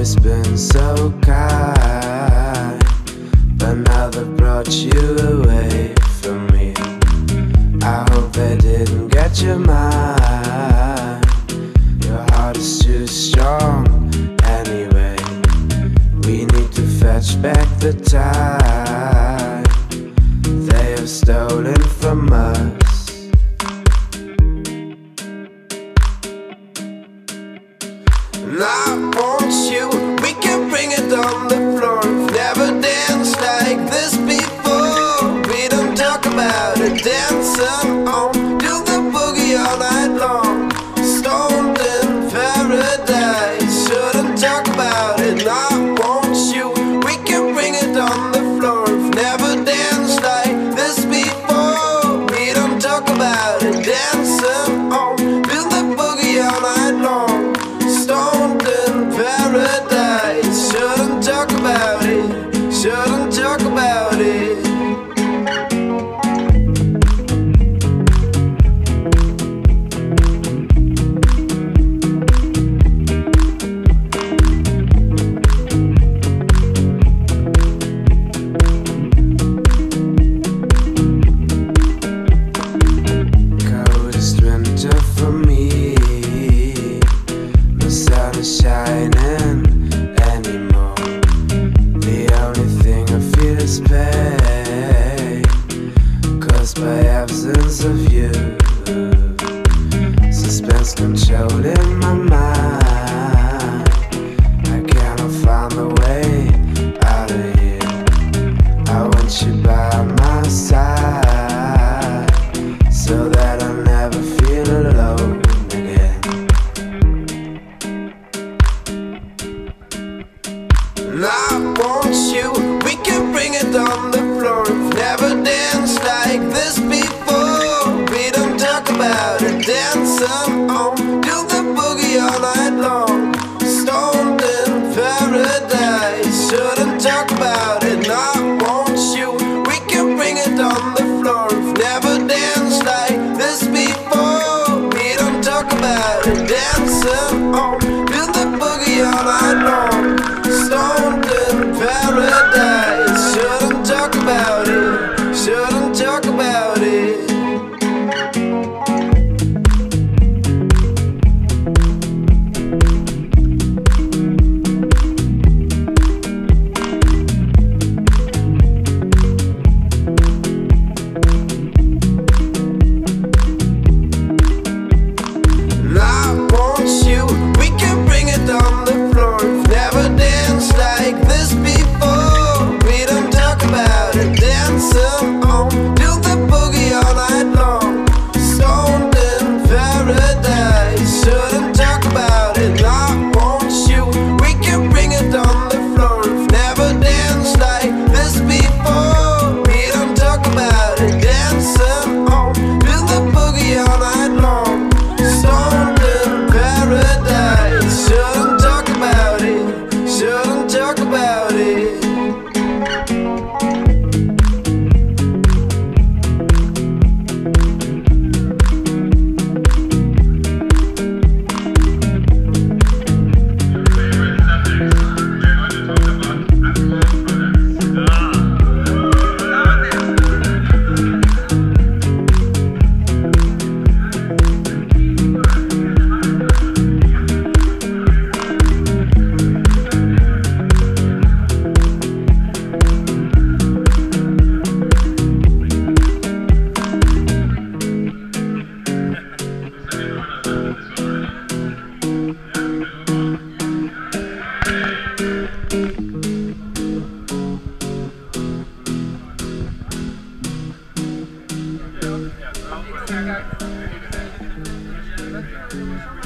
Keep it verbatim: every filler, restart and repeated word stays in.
always been so kind, but now they brought you away from me. I hope they didn't get your mind. Your heart is too strong anyway. We need to fetch back the time they have stolen from us. And I want you, we can bring it on the floor. We've never danced like this before. We don't talk about it, dancing on, do the boogie all night long. Stoned in paradise, shouldn't talk about it. And I want you, we can bring it on the floor. We've never danced like this before. We don't talk about it, dancing on, do the boogie all night long. Stoned in paradise, shouldn't talk about it, shouldn't talk about it. Coldest winter for me, the sun is shining anymore. The only thing I feel is pain, caused by absence of you. Suspense controlling my mind. I cannot find the way out of here. I want you by my side, so that I never feel alone again. And I want you, we can bring it on the floor. We've never danced like this before. We don't talk about it, dancing on, do the boogie all night long. Stoned in paradise, shouldn't talk about it. And I want you, we can bring it on the floor. We've never danced like this before. We don't talk about it, dancing on, do the boogie all night long. Stoned in paradise, shouldn't talk about it, shouldn't talk about it. And I want you, we can bring it on the floor. We've never danced like this before. We don't talk about it, dancing on, do the boogie all night long. Stoned in paradise, shouldn't talk about it. And I want you, we can bring it on the floor. We've never danced like this before. We don't talk about it, dancing on, do the boogie all night long. Stoned in paradise, shouldn't talk about it, shouldn't talk about it. Ja,